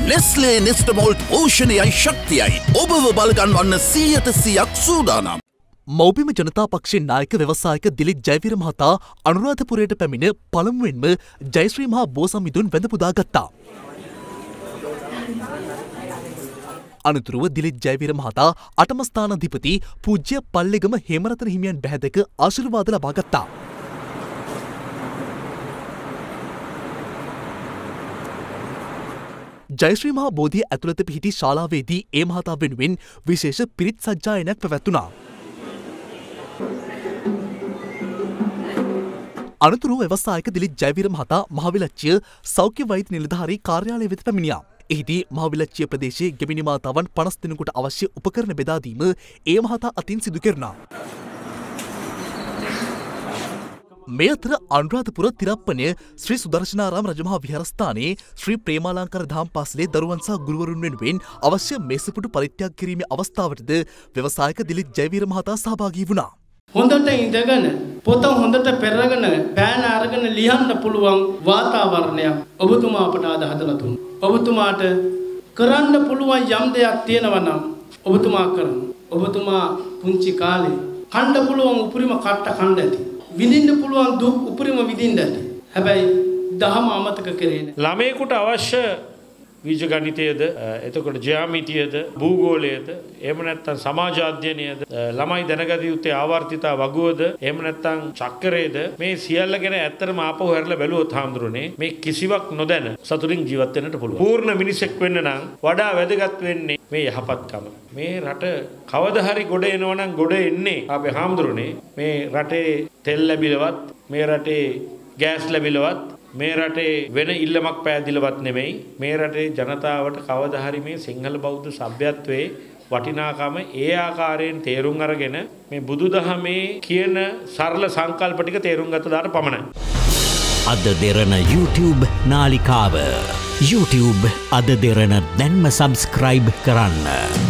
Nestle Nestamalt පෝෂණයයි ශක්තියයි ඔබව බලගන්වන්න 100% සූදානම්. මෞබිම ජනතා පක්ෂයේ නායක ව්‍යවසායක දිලිත් ජයවීර මහතා අනුරාධපුරයට පැමිණ පළමුවෙන්ම ජයශ්‍රී මහා බෝසම්මිඳුන් වැඳ පුදා ගත්තා. අනතුරුව දිලිත් ජයවීර මහතා අටම ස්ථානාධිපති පූජ්‍ය පල්ලෙගම හේමරතන හිමියන් බැහැදක ආශිර්වාද ලබා ගත්තා. ජයශ්‍රී මහා බෝධිය ඇතුළත පිහිටි ශාලාවේදී ඒ මහතා වෙනුවෙන් විශේෂ පිරිත් සජ්ජායනයක් පැවැත්වුණා. අනතුරුව ව්‍යවසායක දිලිත් ජයවීර මහතා මහවිලච්චිය සෞඛ්‍ය වෛද්‍ය නිලධාරී කාර්යාලය වෙත පැමිණියා. එහිදී මහවිලච්චිය ප්‍රදේශයේ ගෙමිනි මාතාවන් 50 දෙනෙකුට අවශ්‍ය උපකරණ බෙදා දීම ඒ මහතා අතින් සිදු කෙරුණා. මේ අතර අනුරාධපුර තිරප්පණය ශ්‍රී සුදර්ශනාරාම රජමහා විහාරස්ථානයේ ශ්‍රී ප්‍රේමාලංකාර දහම් පාසලේ දරුවන් සහ ගුරුවරුන් වෙනුවෙන් අවශ්‍ය මේසපුටු පරිත්‍යාග කිරීමේ අවස්ථාවටද ව්‍යවසායක දිලිත් ජයවීර මහතා සහභාගී වුණා. හොඳට ඉඳගෙන පොත හොඳට පෙරගෙන පෑන අරගෙන ලියන්න පුළුවන් වාතාවරණයක් ඔබතුමා අපට අද හදලා දුන්නා. ඔබතුමාට කරන්න පුළුවන් යම් දෙයක් තියෙනවා නම් ඔබතුමා කරන්න. ඔබතුමා පුංචි කාලේ කන්න පුළුවන් උපරිම කට්ට කන්න ඇති. විඳින්න පුළුවන් දුක් උපරිම විඳින්න ඇති. හැබැයි දහම අමතක කරේ නැහැ. ළමයෙකුට අවශ්‍ය බීජ ගණිතයද එතකොට ජ්‍යාමිතියද භූගෝලයද එහෙම නැත්නම් සමාජ අධ්‍යයනයද ළමයි දැනගත යුත්තේ ආවර්තිතා වගුවද එහෙම නැත්නම් චක්‍රයේද මේ සියල්ල ගැන ඇත්තටම ආපහු හැරලා බැලුවොත් හාමුදුරනේ මේ කිසිවක් නොදැන සතුටින් ජීවත් වෙන්නට පුළුවන්. පූර්ණ මිනිසෙක් වෙන්න නම් වඩා වැදගත් වෙන්නේ මේ යහපත්කම. මේ රට කවදා හරි ගොඩ එනවා නම් ගොඩ එන්නේ අපේ හාමුදුරනේ මේ රටේ තෙල් ලැබිලවත් මේ රටේ ගෑස් ලැබිලවත් මේ රටේ වෙන ඉල්ලමක් පෑදිලවත් නෙමෙයි මේ රටේ ජනතාවට කවදා හරි මේ සිංහල බෞද්ධ සભ્યත්වයේ වටිනාකම ඒ ආකාරයෙන් තේරුම් අරගෙන මේ බුදුදහමේ කියන සරල සංකල්ප ටික තේරුම් ගත්ත දාට පමණයි. අද දෙරණ YouTube නාලිකාව YouTube අද දෙරණ දැන්ම subscribe කරන්න.